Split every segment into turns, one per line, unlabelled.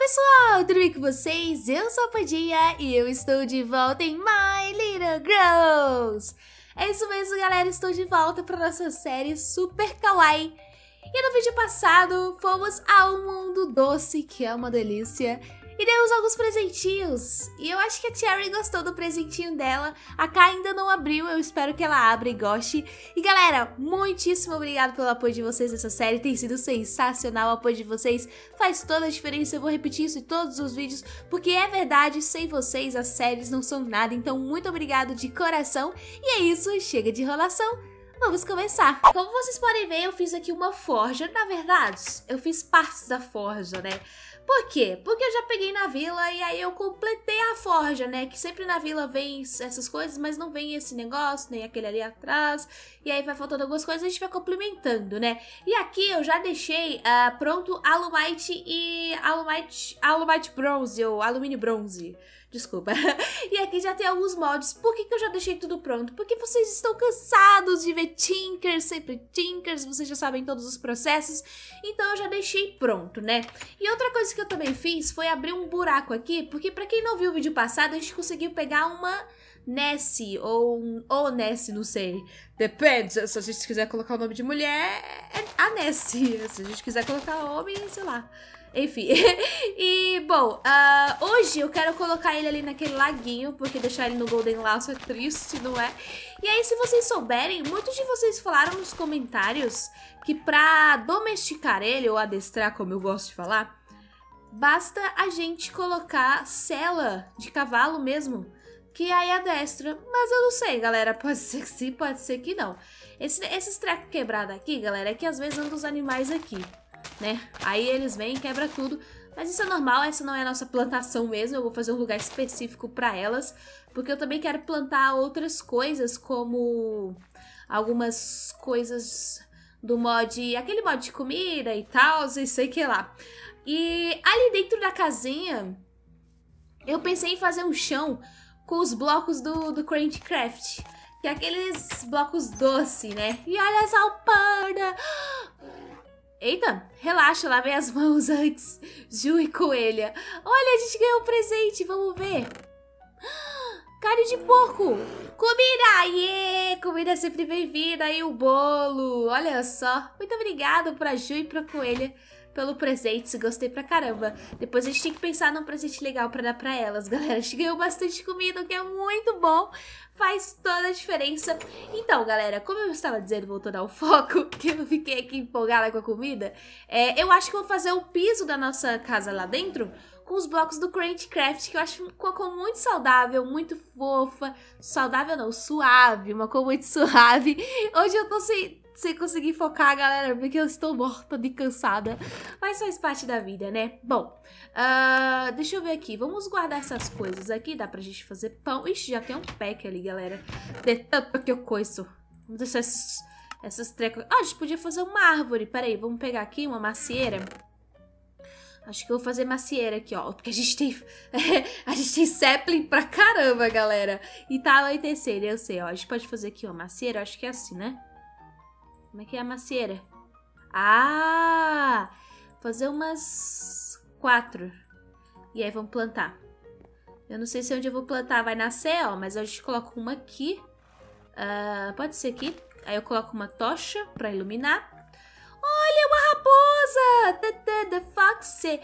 pessoal, tudo bem com vocês? Eu sou a Padinha e eu estou de volta em My Little Girls. É isso mesmo, galera, estou de volta para nossa série Super Kawaii. E no vídeo passado, fomos ao Mundo Doce, que é uma delícia, e demos alguns presentinhos. E eu acho que a Cherry gostou do presentinho dela. A Kai ainda não abriu, eu espero que ela abra e goste. E galera, muitíssimo obrigado pelo apoio de vocês nessa série, tem sido sensacional. O apoio de vocês faz toda a diferença, eu vou repetir isso em todos os vídeos, porque é verdade, sem vocês as séries não são nada. Então muito obrigado de coração. E é isso, chega de enrolação. Vamos começar. Como vocês podem ver, eu fiz aqui uma forja. Na verdade, eu fiz partes da forja, né? Por quê? Porque eu já peguei na vila e aí eu completei a forja, né? Que sempre na vila vem essas coisas, mas não vem esse negócio, nem aquele ali atrás. E aí vai faltando algumas coisas, a gente vai complementando, né? E aqui eu já deixei pronto Alumite e Alumite Bronze, ou Alumínio Bronze. Desculpa. E aqui já tem alguns mods. Por que eu já deixei tudo pronto? Porque vocês estão cansados de ver Tinkers, sempre Tinkers, vocês já sabem todos os processos. Então eu já deixei pronto, né? E outra coisa que eu também fiz foi abrir um buraco aqui, porque pra quem não viu o vídeo passado, a gente conseguiu pegar uma Nessie, ou Nessie, não sei. Depende, se a gente quiser colocar o nome de mulher, é a Nessie. Se a gente quiser colocar homem, sei lá. Enfim, e bom, hoje eu quero colocar ele ali naquele laguinho, porque deixar ele no Golden Laço é triste, não é? E aí, se vocês souberem, muitos de vocês falaram nos comentários que pra domesticar ele, ou adestrar, como eu gosto de falar, basta a gente colocar sela de cavalo mesmo, que aí adestra. Mas eu não sei, galera, pode ser que sim, pode ser que não. Esses trecos quebrados aqui, galera, é que às vezes andam os animais aqui, né? Aí eles vêm e quebra tudo. Mas isso é normal, essa não é a nossa plantação mesmo. Eu vou fazer um lugar específico para elas, porque eu também quero plantar outras coisas, como algumas coisas do mod, aquele mod de comida e tal, e sei que lá. E ali dentro da casinha, eu pensei em fazer um chão com os blocos do Craft, que é aqueles blocos doce, né? E olha essa alparda! Eita, relaxa, lavei as mãos antes. Ju e coelha. Olha, a gente ganhou um presente, vamos ver. Carne de porco. Comida, yeah! Comida é sempre bem-vinda. E o bolo, olha só. Muito obrigada pra Ju e pra coelha pelo presente, gostei pra caramba. Depois a gente tem que pensar num presente legal pra dar pra elas, galera. A gente ganhou bastante comida, o que é muito bom. Faz toda a diferença. Então, galera, como eu estava dizendo, voltando ao foco, que eu fiquei aqui empolgada com a comida, eu acho que eu vou fazer o piso da nossa casa lá dentro com os blocos do Craft, que eu acho uma cor muito saudável, muito fofa. Saudável não, suave, uma cor muito suave. Hoje eu tô sem conseguir focar, galera, porque eu estou morta de cansada. Mas faz parte da vida, né? Bom, deixa eu ver aqui. Vamos guardar essas coisas aqui. Dá pra gente fazer pão. Ixi, já tem um pack ali, galera. De tanto que eu coiço. Vamos deixar essas trecas. Ah, a gente podia fazer uma árvore. Peraí, vamos pegar aqui uma macieira. Acho que eu vou fazer macieira aqui, ó. Porque a gente tem sapling pra caramba, galera. E tá anoitecendo, eu sei, ó. A gente pode fazer aqui, ó, macieira. Acho que é assim, né? Como é que é a macieira? Ah! Fazer umas 4. E aí vamos plantar. Eu não sei se onde eu vou plantar vai nascer, ó. Mas a gente coloca uma aqui. Pode ser aqui. Aí eu coloco uma tocha pra iluminar. Olha, uma raposa! The Foxy!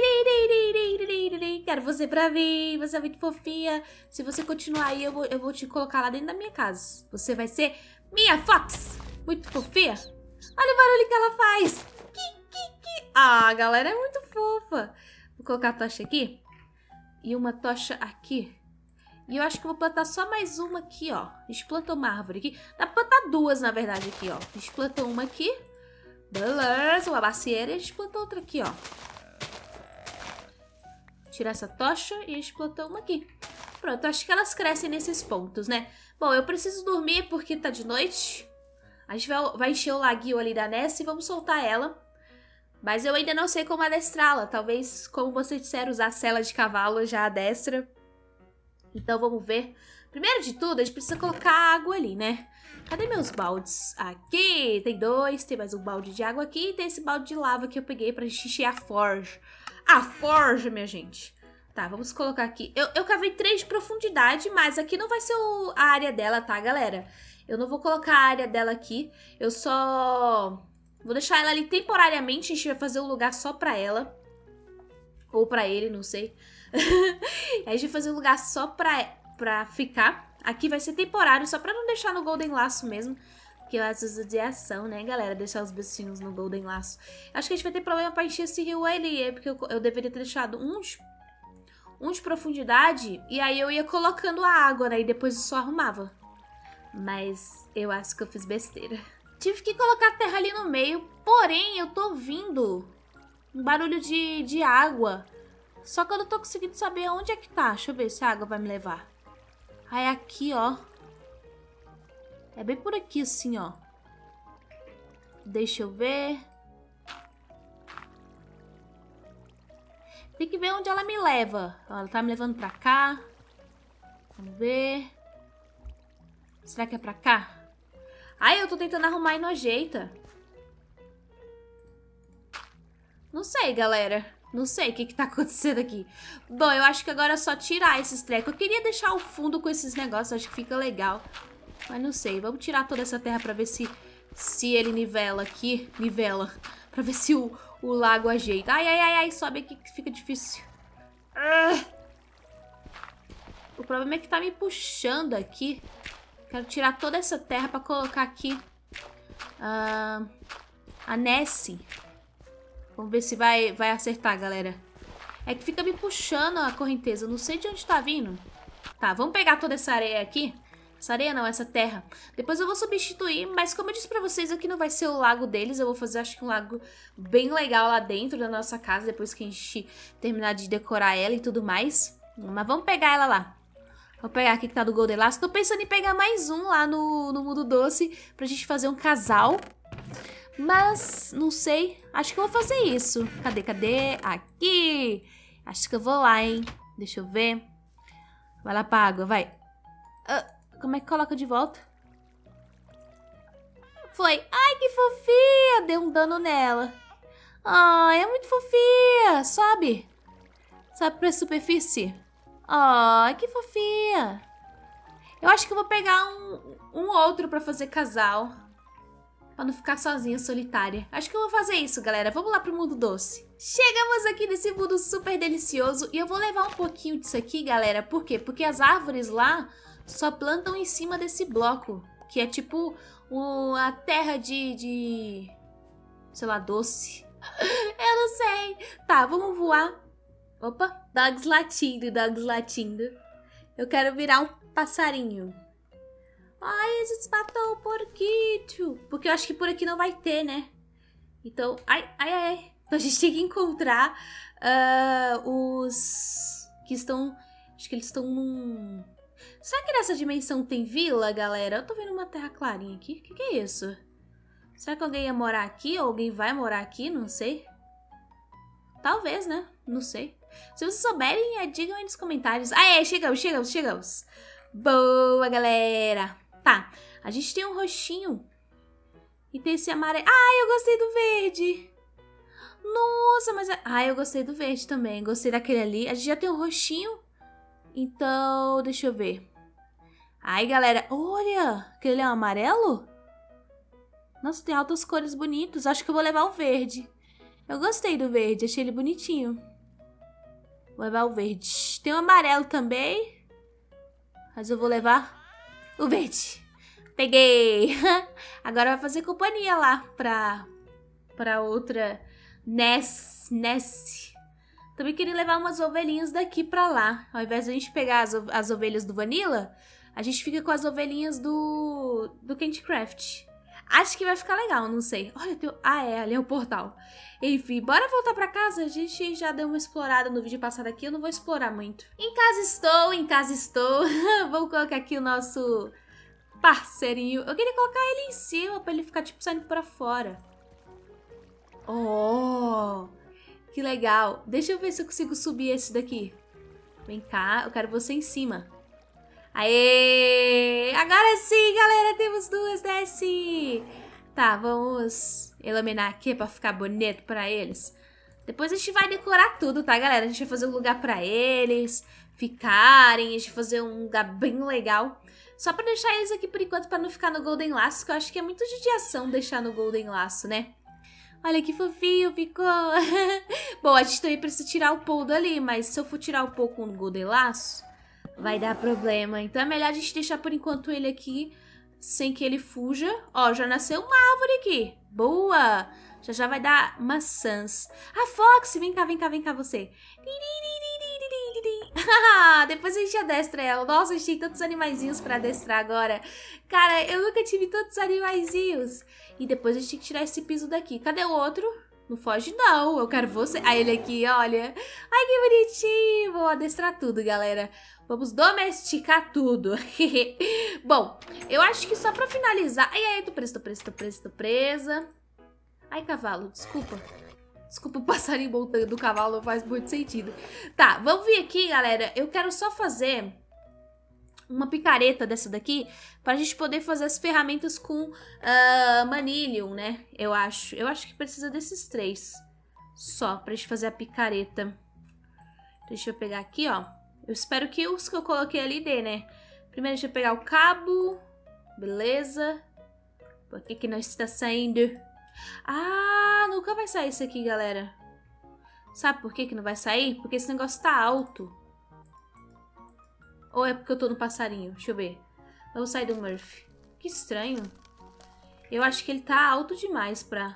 Quero você pra mim. Você é muito fofinha. Se você continuar aí, eu vou te colocar lá dentro da minha casa. Você vai ser minha Fox! Muito fofinha. Olha o barulho que ela faz. Ah, galera, é muito fofa. Vou colocar a tocha aqui. E uma tocha aqui. E eu acho que eu vou plantar só mais uma aqui, ó. A gente plantou uma árvore aqui. Dá pra plantar duas, na verdade, aqui, ó. A gente plantou uma aqui. Beleza, uma macieira. E a gente plantou outra aqui, ó. Tirar essa tocha e a gente plantou uma aqui. Pronto, acho que elas crescem nesses pontos, né? Bom, eu preciso dormir porque tá de noite. A gente vai encher o laguinho ali da Nessie e vamos soltar ela. Mas eu ainda não sei como adestrá-la. Talvez, como vocês disseram, usar sela de cavalo já adestra. Então vamos ver. Primeiro de tudo, a gente precisa colocar água ali, né? Cadê meus baldes? Aqui, tem 2. Tem mais um balde de água aqui. E tem esse balde de lava que eu peguei pra gente encher a forja. a forja, minha gente. Tá, vamos colocar aqui. Eu cavei 3 de profundidade, mas aqui não vai ser a área dela, tá, galera? Eu não vou colocar a área dela aqui. Eu só vou deixar ela ali temporariamente. A gente vai fazer um lugar só pra ela. Ou pra ele, não sei. A gente vai fazer um lugar só pra ficar. Aqui vai ser temporário, só pra não deixar no Golden Laço mesmo. Que eu acho de ação, né, galera? Deixar os bichinhos no Golden Laço. Acho que a gente vai ter problema pra encher esse rio ali. Porque eu deveria ter deixado uns de profundidade. E aí eu ia colocando a água, né? E depois eu só arrumava. Mas eu acho que eu fiz besteira. Tive que colocar a terra ali no meio. Porém, eu tô ouvindo um barulho de água. Só que eu não tô conseguindo saber onde é que tá. Deixa eu ver se a água vai me levar. Ah, é aqui, ó. É bem por aqui, assim, ó. Deixa eu ver. Tem que ver onde ela me leva. Ó, ela tá me levando pra cá. Vamos ver. Será que é pra cá? Ai, eu tô tentando arrumar e não ajeita. Não sei, galera. Não sei o que tá acontecendo aqui. Bom, eu acho que agora é só tirar esses trecos. Eu queria deixar o fundo com esses negócios. Acho que fica legal. Mas não sei. Vamos tirar toda essa terra pra ver se ele nivela aqui. Nivela. Pra ver se o lago ajeita. Ai, ai, ai, ai. Sobe aqui que fica difícil. O problema é que tá me puxando aqui. Quero tirar toda essa terra pra colocar aqui a Nessie. Vamos ver se vai acertar, galera. É que fica me puxando a correnteza. Eu não sei de onde tá vindo. Tá, vamos pegar toda essa areia aqui. Essa areia não, essa terra. Depois eu vou substituir, mas como eu disse pra vocês, aqui não vai ser o lago deles. Eu vou fazer, acho que um lago bem legal lá dentro da nossa casa, depois que a gente terminar de decorar ela e tudo mais. Mas vamos pegar ela lá. Vou pegar aqui que tá do Golden Laço. Tô pensando em pegar mais um lá no Mundo Doce pra gente fazer um casal. Mas, não sei. Acho que eu vou fazer isso. Cadê? Aqui! Acho que eu vou lá, hein? Deixa eu ver. Vai lá pra água, vai. Como é que coloca de volta? Foi. Ai, que fofinha! Deu um dano nela. Ai, é muito fofinha. Sobe. Sobe pra superfície. Ai, que fofinha. Eu acho que eu vou pegar um outro pra fazer casal. Pra não ficar sozinha, solitária. Acho que eu vou fazer isso, galera. Vamos lá pro Mundo Doce. Chegamos aqui nesse mundo super delicioso. E eu vou levar um pouquinho disso aqui, galera. Por quê? Porque as árvores lá só plantam em cima desse bloco. Que é tipo a terra de... sei lá, doce. Eu não sei. Tá, vamos voar. Opa, dogs latindo. Eu quero virar um passarinho. Ai, eles matou o porquinho. Porque eu acho que por aqui não vai ter, né? Então, ai. Então a gente tem que encontrar os que estão... acho que eles estão num... será que nessa dimensão tem vila, galera? Eu tô vendo uma terra clarinha aqui. O que é isso? Será que alguém ia morar aqui? Ou alguém vai morar aqui? Não sei. Talvez, né? Não sei. Se vocês souberem, digam aí nos comentários. Ah, chegamos. Boa, galera. Tá, a gente tem um roxinho. E tem esse amarelo. Ai, eu gostei do verde. Nossa, mas... ai, eu gostei do verde também. Gostei daquele ali. A gente já tem um roxinho. Então, deixa eu ver. Ai, galera, olha. Aquele é um amarelo? Nossa, tem altas cores bonitas. Acho que eu vou levar o verde. Eu gostei do verde, achei ele bonitinho. Vou levar o verde. Tem o amarelo também. Mas eu vou levar o verde. Peguei. Agora vai fazer companhia lá pra outra Nessie. Também queria levar umas ovelhinhas daqui pra lá. Ao invés de a gente pegar as ovelhas do Vanilla, a gente fica com as ovelhinhas do Candy Craft. Acho que vai ficar legal, não sei. Olha, ali é o portal. Enfim, bora voltar pra casa? A gente já deu uma explorada no vídeo passado aqui, eu não vou explorar muito. Em casa estou. Vamos colocar aqui o nosso parceirinho. Eu queria colocar ele em cima pra ele ficar, tipo, saindo pra fora. Oh, que legal. Deixa eu ver se eu consigo subir esse daqui. Vem cá, eu quero você em cima. Aê! Agora sim, galera, temos duas Nessie. Tá, vamos iluminar aqui pra ficar bonito pra eles. Depois a gente vai decorar tudo, tá, galera? A gente vai fazer um lugar pra eles ficarem, a gente vai fazer um lugar bem legal. Só pra deixar eles aqui por enquanto, pra não ficar no Golden Laço, que eu acho que é muito judiação deixar no Golden Laço, né? Olha que fofinho ficou. Bom, a gente também precisa tirar o Paul dali, mas se eu for tirar o Paul com o Golden Laço, vai dar problema. Então é melhor a gente deixar por enquanto ele aqui, sem que ele fuja. Ó, já nasceu uma árvore aqui. Boa! Já vai dar maçãs. Ah, Foxy, vem cá, vem cá, vem cá você. Depois a gente adestra ela. Nossa, a gente tem tantos animaizinhos pra adestrar agora. Cara, eu nunca tive tantos animaizinhos. E depois a gente tem que tirar esse piso daqui. Cadê o outro? Não foge não, eu quero você. Ah, ele aqui, olha. Ai, que bonitinho. Vou adestrar tudo, galera. Vamos domesticar tudo. Bom, eu acho que só pra finalizar... Ai, tô presa. Ai, cavalo, desculpa. Desculpa o passarinho montando do cavalo, não faz muito sentido. Tá, vamos vir aqui, galera. Eu quero só fazer uma picareta dessa daqui pra gente poder fazer as ferramentas com Manilium, né? Eu acho que precisa desses 3 só pra gente fazer a picareta. Deixa eu pegar aqui, ó. Eu espero que os que eu coloquei ali dê, né? Primeiro deixa eu pegar o cabo. Beleza. Por que que não está saindo? Ah, nunca vai sair isso aqui, galera. Sabe por que que não vai sair? Porque esse negócio tá alto. Ou é porque eu tô no passarinho? Deixa eu ver. Vamos sair do Murphy. Que estranho. Eu acho que ele tá alto demais pra...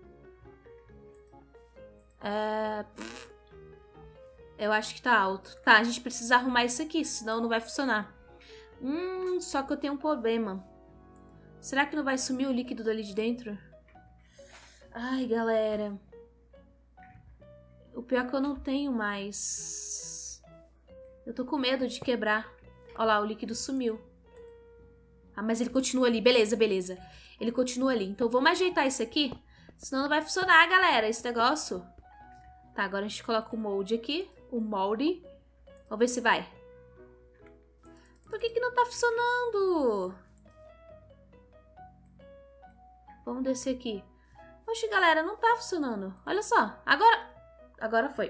Eu acho que tá alto. Tá, a gente precisa arrumar isso aqui, senão não vai funcionar. Só que eu tenho um problema. Será que não vai sumir o líquido dali de dentro? Ai, galera. O pior é que eu não tenho mais. Eu tô com medo de quebrar. Olha lá, o líquido sumiu. Ah, mas ele continua ali. Beleza, beleza. Ele continua ali. Então vamos ajeitar isso aqui. Senão não vai funcionar, galera, esse negócio. Tá, agora a gente coloca o molde aqui. O molde. Vamos ver se vai. Por que que não tá funcionando? Vamos descer aqui. Oxe, galera, não tá funcionando. Olha só. Agora foi.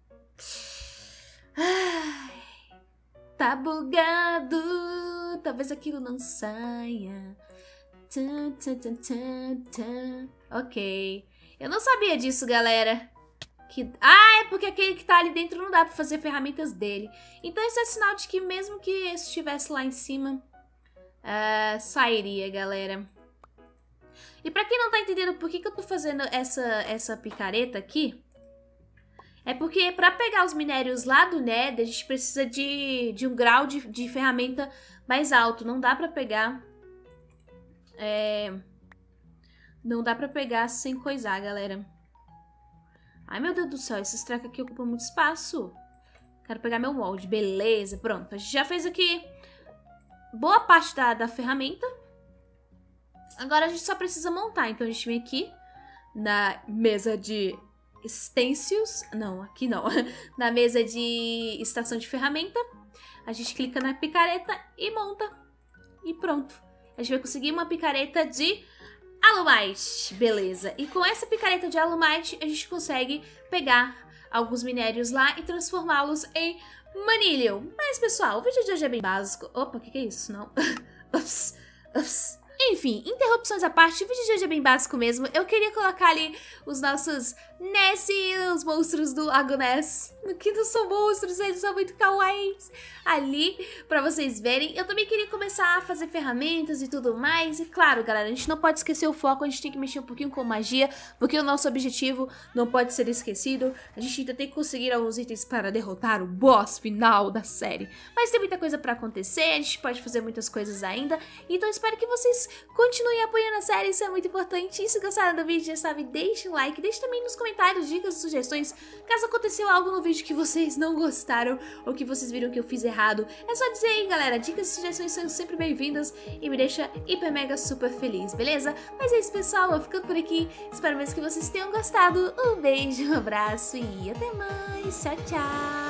Ai, tá bugado. Talvez aquilo não saia. Ok. Eu não sabia disso, galera. É porque aquele que tá ali dentro não dá pra fazer ferramentas dele. Então isso é sinal de que mesmo que estivesse lá em cima, sairia, galera. E pra quem não tá entendendo por que eu tô fazendo essa picareta aqui, é porque pra pegar os minérios lá do Nether, a gente precisa de um grau de ferramenta mais alto. Não dá pra pegar... Não dá pra pegar sem coisar, galera. Ai, meu Deus do céu, esses tracks aqui ocupam muito espaço. Quero pegar meu molde. Beleza, pronto. A gente já fez aqui boa parte da ferramenta. Agora a gente só precisa montar. Então a gente vem aqui na mesa de stencils. Não, aqui não. Na mesa de estação de ferramenta. A gente clica na picareta e monta. E pronto. A gente vai conseguir uma picareta de Alumite. Beleza. E com essa picareta de Alumite a gente consegue pegar alguns minérios lá e transformá-los em Manilium. Mas pessoal, o vídeo de hoje é bem básico. Opa, o que é isso? Não. Ups. Enfim, interrupções à parte, o vídeo de hoje é bem básico mesmo. Eu queria colocar ali os nossos Nessie, os monstros do Lago Ness, que não são monstros, eles são muito kawaiis, ali pra vocês verem. Eu também queria começar a fazer ferramentas e tudo mais. E claro, galera, a gente não pode esquecer o foco, a gente tem que mexer um pouquinho com magia, porque o nosso objetivo não pode ser esquecido. A gente ainda tem que conseguir alguns itens para derrotar o boss final da série. Mas tem muita coisa pra acontecer, a gente pode fazer muitas coisas ainda. Então espero que vocês continuem apoiando a série, isso é muito importante. E se gostaram do vídeo, já sabe, deixe um like, deixe também nos comentários dicas e sugestões, caso aconteceu algo no vídeo que vocês não gostaram ou que vocês viram que eu fiz errado. É só dizer aí, galera, dicas e sugestões são sempre bem-vindas e me deixa hiper mega super feliz, beleza? Mas é isso, pessoal, eu vou ficando por aqui, espero mesmo que vocês tenham gostado. Um beijo, um abraço e até mais, tchau, tchau!